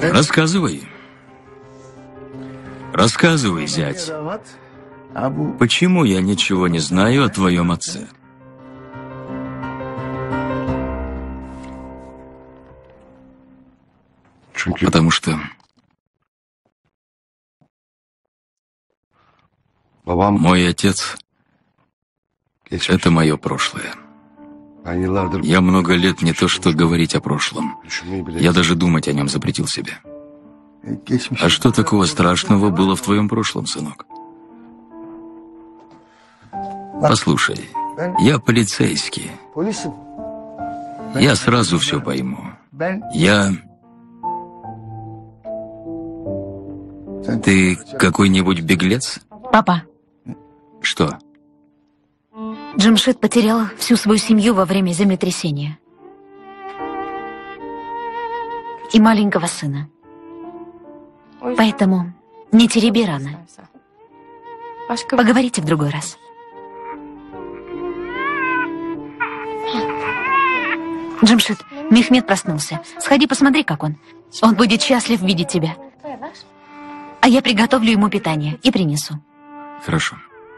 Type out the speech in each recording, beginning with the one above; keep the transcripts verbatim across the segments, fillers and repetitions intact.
Рассказывай. Рассказывай, зять. Почему я ничего не знаю о твоем отце? Потому что мой отец — это мое прошлое. Я много лет не то что говорить о прошлом. Я даже думать о нем запретил себе. А что такого страшного было в твоем прошлом, сынок? Послушай, я полицейский. Я сразу все пойму. Я... Ты какой-нибудь беглец? Папа. Что? Джамшид потерял всю свою семью во время землетрясения. И маленького сына. Поэтому не тереби рано. Поговорите в другой раз. Джамшид, Мехмед проснулся. Сходи, посмотри, как он. Он будет счастлив видеть тебя. А я приготовлю ему питание и принесу. Хорошо.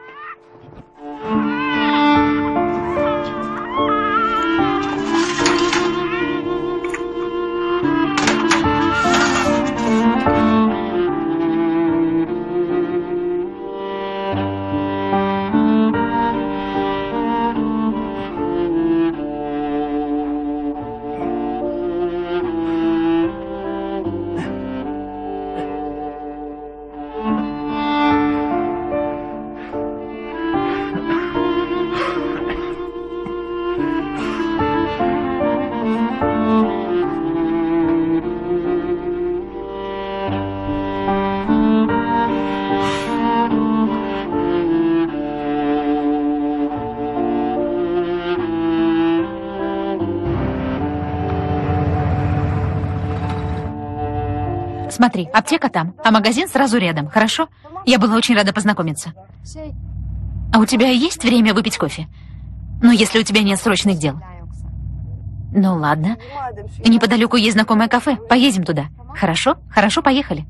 Смотри, аптека там, а магазин сразу рядом, хорошо? Я была очень рада познакомиться. А у тебя есть время выпить кофе? Ну, если у тебя нет срочных дел. Ну, ладно. Неподалеку есть знакомое кафе. Поедем туда. Хорошо? Хорошо, поехали.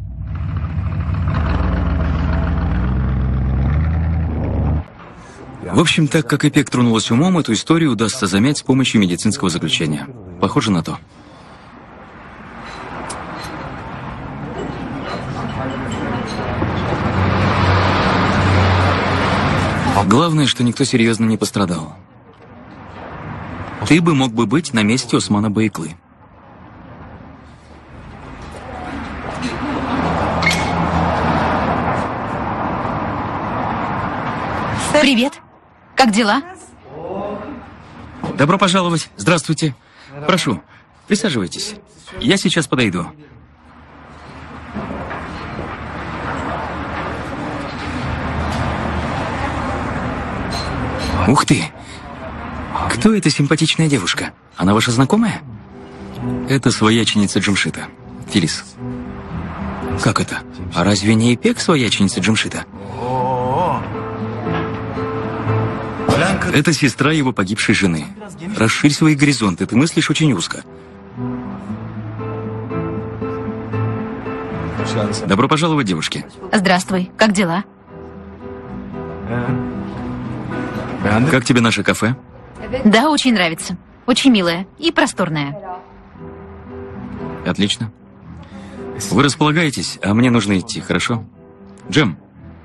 В общем, так как Ипек тронулась умом, эту историю удастся замять с помощью медицинского заключения. Похоже на то. Главное, что никто серьезно не пострадал. Ты бы мог бы быть на месте Османа Байклы. Привет. Как дела? Добро пожаловать. Здравствуйте. Прошу, присаживайтесь. Я сейчас подойду. Ух ты! Кто эта симпатичная девушка? Она ваша знакомая? Это свояченица Джамшида, Филис. Как это? А разве не Ипек свояченица Джамшида? Это сестра его погибшей жены. Расширь свои горизонты, ты мыслишь очень узко. Добро пожаловать, девушки. Здравствуй. Как дела? Как тебе наше кафе? Да, очень нравится. Очень милое и просторное. Отлично. Вы располагаетесь, а мне нужно идти, хорошо? Джем.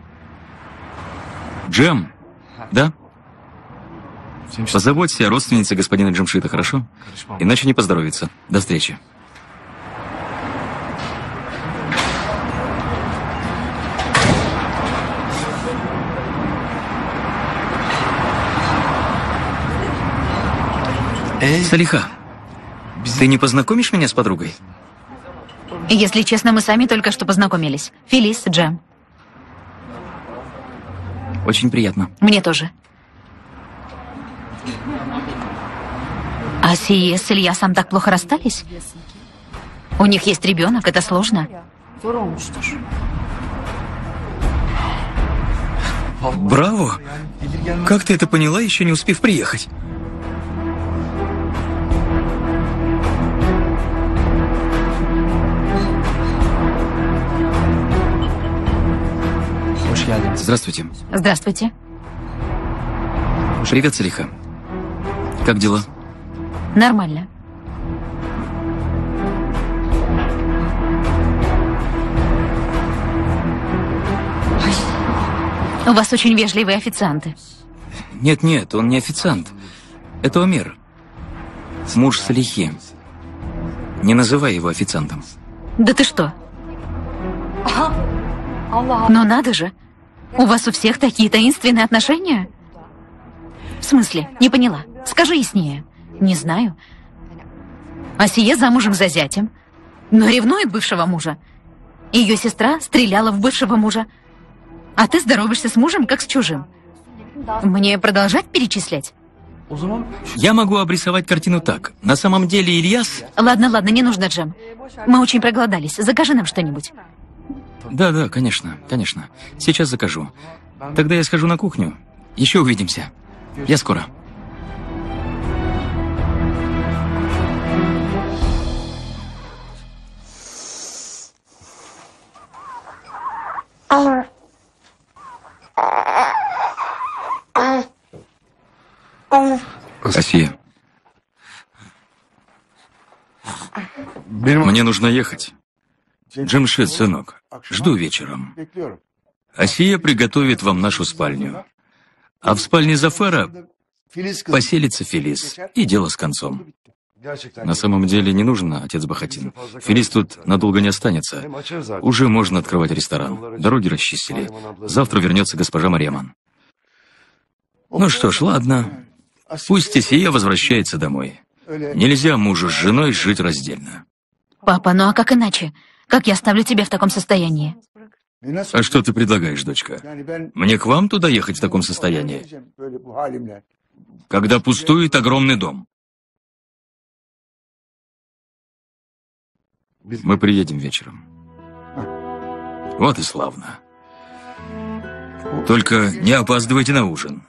Джем. Да? Позаботься о родственнице господина Джамшида, хорошо? Иначе не поздоровится. До встречи. Салиха, ты не познакомишь меня с подругой? Если честно, мы сами только что познакомились. Филис, Джем. Очень приятно. Мне тоже. А Сие с Ильясом так плохо расстались? У них есть ребенок, это сложно. Браво! Как ты это поняла, еще не успев приехать? Здравствуйте. Здравствуйте. Привет, Салиха. Как дела? Нормально. У вас очень вежливые официанты. Нет-нет, он не официант. Это Омер. Муж Салихи. Не называй его официантом. Да ты что? Ну надо же. У вас у всех такие таинственные отношения? В смысле? Не поняла. Скажи яснее. Не знаю. Асия замужем за зятем, но ревнует бывшего мужа. Ее сестра стреляла в бывшего мужа. А ты здороваешься с мужем, как с чужим. Мне продолжать перечислять? Я могу обрисовать картину так. На самом деле Ильяс... Ладно, ладно, не нужно, Джем. Мы очень проголодались. Закажи нам что-нибудь. Да-да, конечно, конечно. Сейчас закажу. Тогда я схожу на кухню. Еще увидимся. Я скоро. Асия. Мне нужно ехать. Джемшед, сынок, жду вечером. Асия приготовит вам нашу спальню. А в спальне Зафара поселится Фелис. И дело с концом. На самом деле не нужно, отец Бахатин. Фелис тут надолго не останется. Уже можно открывать ресторан. Дороги расчистили. Завтра вернется госпожа Мариаман. Ну что ж, ладно. Пусть Асия возвращается домой. Нельзя мужу с женой жить раздельно. Папа, ну а как иначе? Как я оставлю тебя в таком состоянии? А что ты предлагаешь, дочка? Мне к вам туда ехать в таком состоянии? Когда пустует огромный дом. Мы приедем вечером. Вот и славно. Только не опаздывайте на ужин.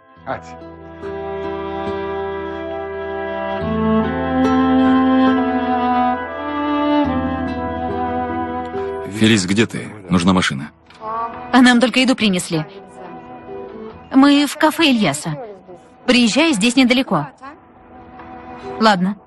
Фелис, где ты? Нужна машина. А нам только еду принесли. Мы в кафе Ильяса. Приезжай, здесь недалеко. Ладно.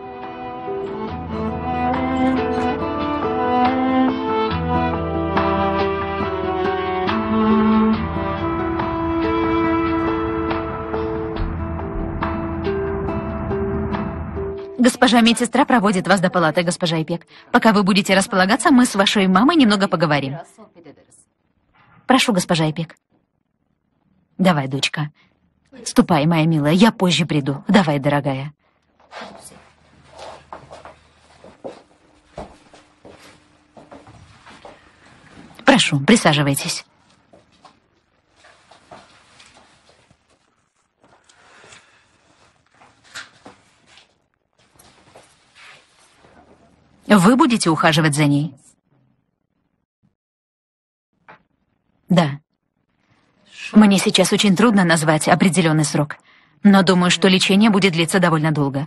Госпожа медсестра проводит вас до палаты, госпожа Ипек. Пока вы будете располагаться, мы с вашей мамой немного поговорим. Прошу, госпожа Ипек. Давай, дочка. Ступай, моя милая, я позже приду. Давай, дорогая. Прошу, присаживайтесь. Вы будете ухаживать за ней? Да. Мне сейчас очень трудно назвать определенный срок, но думаю, что лечение будет длиться довольно долго.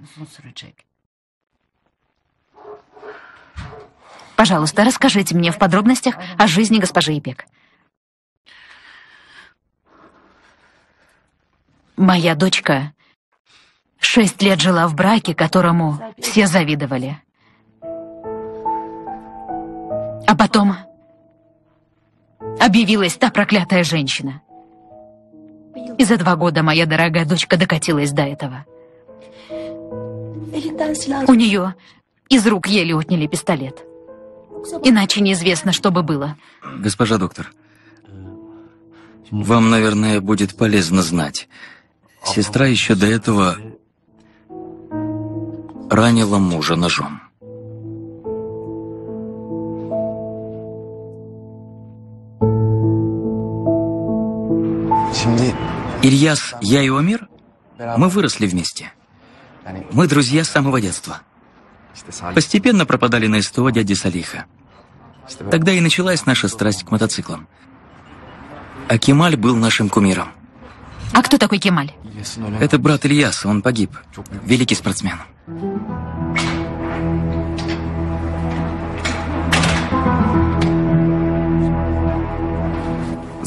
Пожалуйста, расскажите мне в подробностях о жизни госпожи Ипек. Моя дочка шесть лет жила в браке, которому все завидовали. А потом объявилась та проклятая женщина. И за два года моя дорогая дочка докатилась до этого. У нее из рук еле отняли пистолет. Иначе неизвестно, что бы было. Госпожа доктор, вам, наверное, будет полезно знать. Сестра еще до этого ранила мужа ножом. Ильяс, я и Омер, мы выросли вместе. Мы друзья с самого детства. Постепенно пропадали на СТО дяди Салиха. Тогда и началась наша страсть к мотоциклам. А Кемаль был нашим кумиром. А кто такой Кемаль? Это брат Ильяса, он погиб. Великий спортсмен.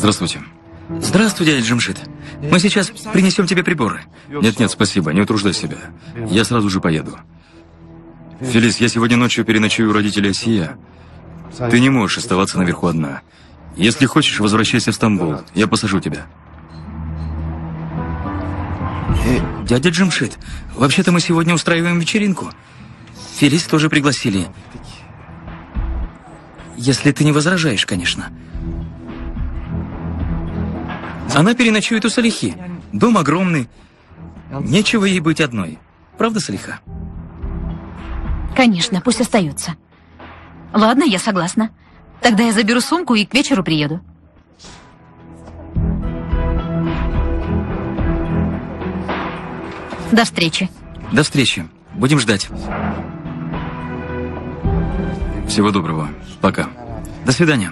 Здравствуйте. Здравствуй, дядя Джамшид. Мы сейчас принесем тебе приборы. Нет-нет, спасибо, не утруждай себя. Я сразу же поеду. Фелис, я сегодня ночью переночую у родителей Асия. Ты не можешь оставаться наверху одна. Если хочешь, возвращайся в Стамбул. Я посажу тебя. Э, дядя Джамшид, вообще-то мы сегодня устраиваем вечеринку. Фелис тоже пригласили. Если ты не возражаешь, конечно. Она переночует у Салихи. Дом огромный. Нечего ей быть одной. Правда, Салиха? Конечно, пусть остается. Ладно, я согласна. Тогда я заберу сумку и к вечеру приеду. До встречи. До встречи. Будем ждать. Всего доброго. Пока. До свидания.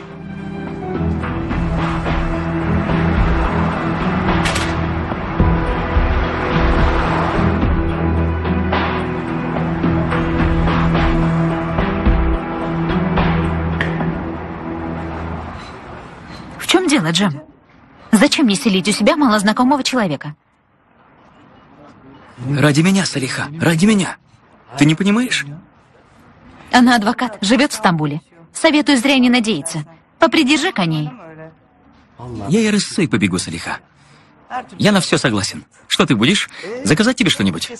В чем дело, Джем? Зачем мне селить у себя малознакомого человека? Ради меня, Салиха, ради меня. Ты не понимаешь? Она адвокат, живет в Стамбуле. Советую зря не надеяться. Попридержи коней. Я и рысцой побегу, Салиха. Я на все согласен. Что ты будешь? Заказать тебе что-нибудь?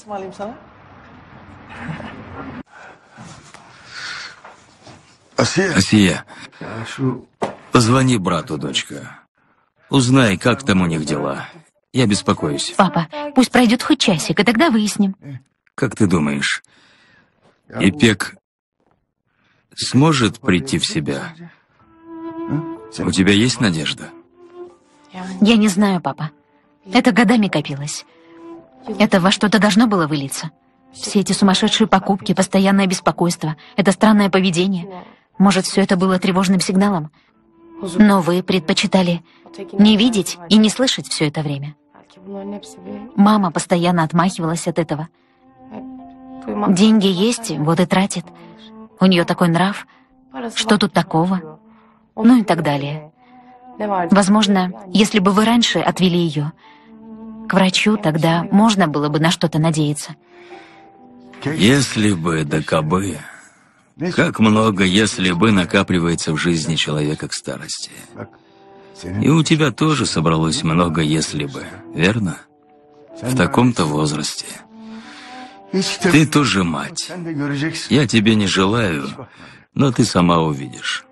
Асия, позвони брату, дочка. Узнай, как там у них дела. Я беспокоюсь. Папа, пусть пройдет хоть часик, и тогда выясним. Как ты думаешь, Ипек сможет прийти в себя? У тебя есть надежда? Я не знаю, папа. Это годами копилось. Это во что-то должно было вылиться. Все эти сумасшедшие покупки, постоянное беспокойство, это странное поведение. Может, все это было тревожным сигналом? Но вы предпочитали не видеть и не слышать все это время. Мама постоянно отмахивалась от этого. Деньги есть, вот и тратит. У нее такой нрав. Что тут такого? Ну и так далее. Возможно, если бы вы раньше отвели ее к врачу, тогда можно было бы на что-то надеяться. Если бы да кабы, как много «если бы» накапливается в жизни человека к старости. И у тебя тоже собралось много «если бы», верно? В таком-то возрасте. Ты тоже мать. Я тебе не желаю, но ты сама увидишь.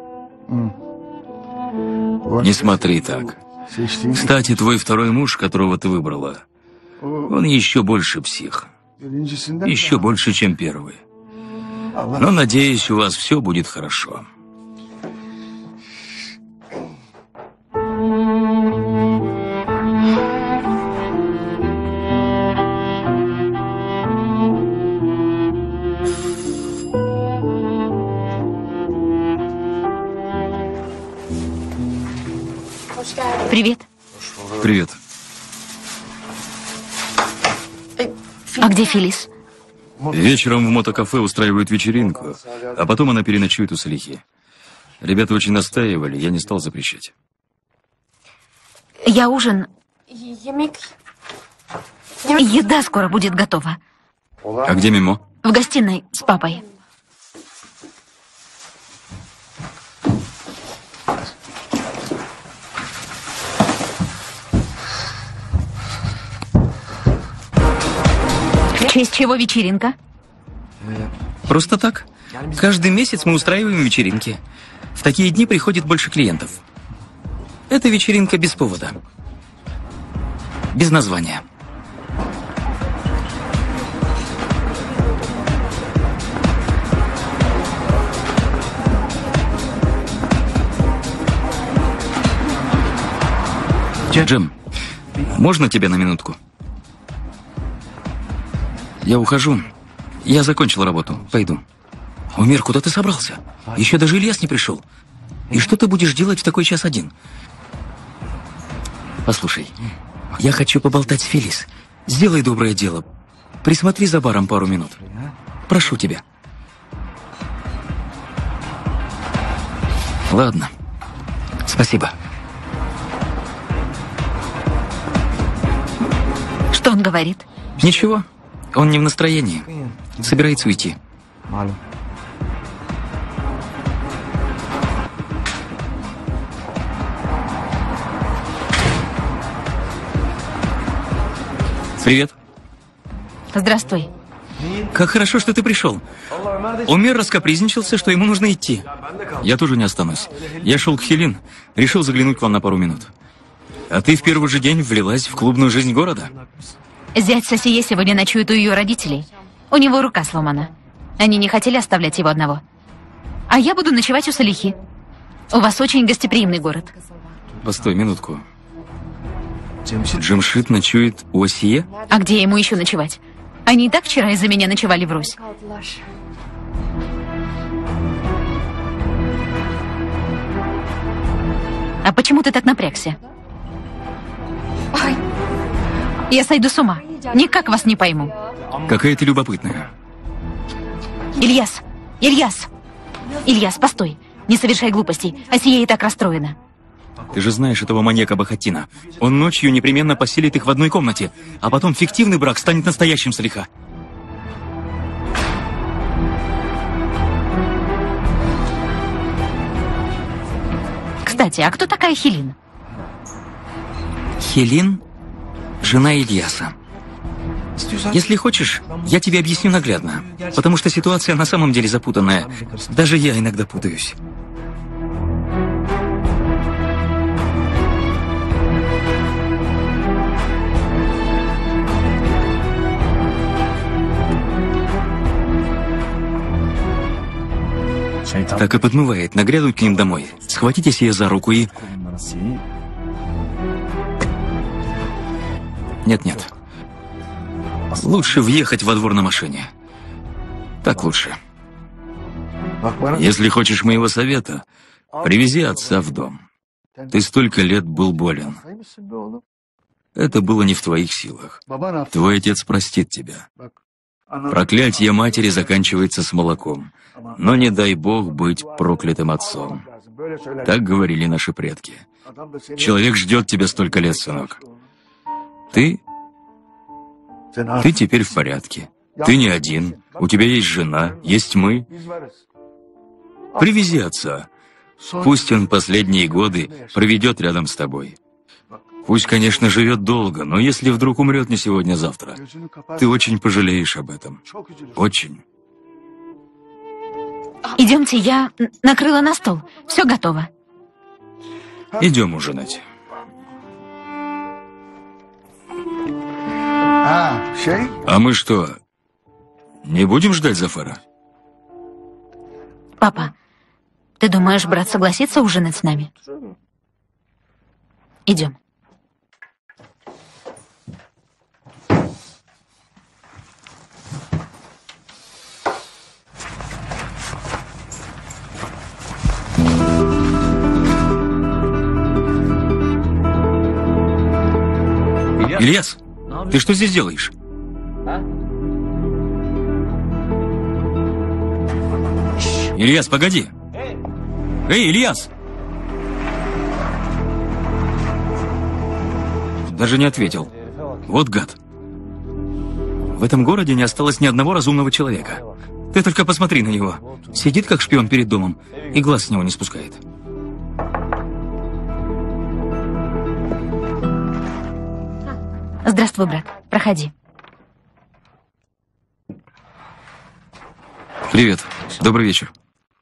Не смотри так. Кстати, твой второй муж, которого ты выбрала, он еще больше псих. Еще больше, чем первый. Но, надеюсь, у вас все будет хорошо. Привет. Привет. А где Фелис? Вечером в мотокафе устраивают вечеринку, а потом она переночует у Салихи. Ребята очень настаивали, я не стал запрещать. Я ужин... Еда скоро будет готова. А где Мимо? В гостиной с папой. В честь чего вечеринка? Просто так. Каждый месяц мы устраиваем вечеринки. В такие дни приходит больше клиентов. Это вечеринка без повода. Без названия. Джем, можно тебя на минутку? Я ухожу. Я закончил работу. Пойду. Умер, куда ты собрался? Еще даже Ильяс не пришел. И что ты будешь делать в такой час один? Послушай, я хочу поболтать с Фелис. Сделай доброе дело. Присмотри за баром пару минут. Прошу тебя. Ладно. Спасибо. Что он говорит? Ничего. Он не в настроении. Собирается уйти. Привет. Здравствуй. Как хорошо, что ты пришел. Омер раскапризничался, что ему нужно идти. Я тоже не останусь. Я шел к Хелин, решил заглянуть к вам на пару минут. А ты в первый же день влилась в клубную жизнь города? Зять Сосие сегодня ночует у ее родителей. У него рука сломана. Они не хотели оставлять его одного. А я буду ночевать у Салихи. У вас очень гостеприимный город. Постой минутку. Джамшид ночует у Осие? А где ему еще ночевать? Они и так вчера из-за меня ночевали врозь. А почему ты так напрягся? Я сойду с ума. Никак вас не пойму. Какая ты любопытная. Ильяс! Ильяс! Ильяс, постой. Не совершай глупостей. Асия и так расстроена. Ты же знаешь этого маньяка Бахатина. Он ночью непременно поселит их в одной комнате, а потом фиктивный брак станет настоящим Салиха. Кстати, а кто такая Хелин? Хелин – жена Ильяса. Если хочешь, я тебе объясню наглядно, потому что ситуация на самом деле запутанная. Даже я иногда путаюсь. Так и подмывает нагрянуть к ним домой, схватитесь ее за руку и... Нет-нет. Лучше въехать во двор на машине. Так лучше. Если хочешь моего совета, привези отца в дом. Ты столько лет был болен. Это было не в твоих силах. Твой отец простит тебя. Проклятие матери заканчивается с молоком. Но не дай Бог быть проклятым отцом. Так говорили наши предки. Человек ждет тебя столько лет, сынок. Ты... Ты теперь в порядке. Ты не один. У тебя есть жена, есть мы. Привези отца. Пусть он последние годы проведет рядом с тобой. Пусть, конечно, живет долго, но если вдруг умрет не сегодня-завтра, ты очень пожалеешь об этом. Очень. Идемте, я накрыла на стол. Все готово. Идем ужинать. А мы что, не будем ждать Зафара? Папа, ты думаешь, брат согласится ужинать с нами? Идем. Ильяс, ты что здесь делаешь? Ильяс, погоди. Эй, Ильяс! Даже не ответил. Вот гад. В этом городе не осталось ни одного разумного человека. Ты только посмотри на него. Сидит как шпион перед домом и глаз с него не спускает. Здравствуй, брат. Проходи. Привет. Добрый вечер.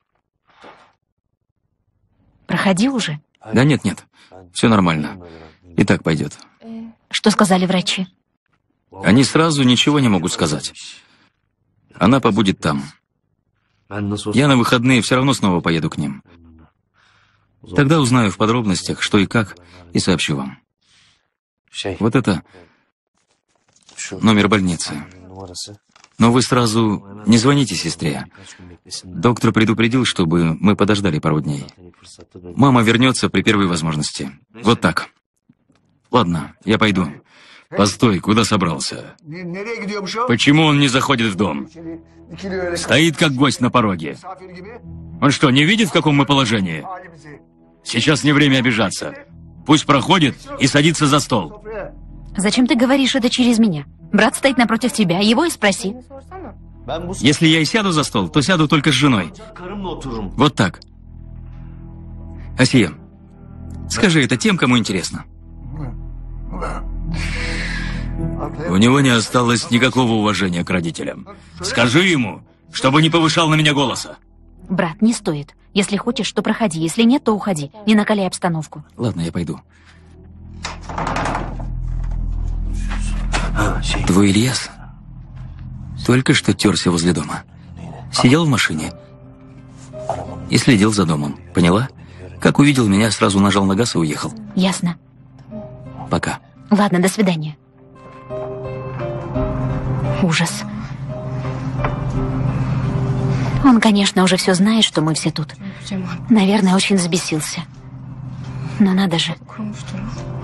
Проходи уже. Да нет, нет. Все нормально. И так пойдет. Что сказали врачи? Они сразу ничего не могут сказать. Она побудет там. Я на выходные все равно снова поеду к ним. Тогда узнаю в подробностях, что и как, и сообщу вам. Вот это номер больницы. Но вы сразу не звоните сестре. Доктор предупредил, чтобы мы подождали пару дней. Мама вернется при первой возможности. Вот так. Ладно, я пойду. Постой, куда собрался? Почему он не заходит в дом? Стоит как гость на пороге. Он что, не видит, в каком мы положении? Сейчас не время обижаться. Пусть проходит и садится за стол. Зачем ты говоришь это через меня? Брат стоит напротив тебя, его и спроси. Если я и сяду за стол, то сяду только с женой. Вот так. Асия, скажи это тем, кому интересно. У него не осталось никакого уважения к родителям. Скажи ему, чтобы не повышал на меня голоса. Брат, не стоит. Если хочешь, то проходи. Если нет, то уходи. Не накаляй обстановку. Ладно, я пойду. Твой Ильяс только что терся возле дома. Сидел в машине и следил за домом. Поняла? Как увидел меня, сразу нажал на газ и уехал. Ясно. Пока. Ладно, до свидания. Ужас. Он, конечно, уже все знает, что мы все тут. Наверное, очень взбесился. Но надо же.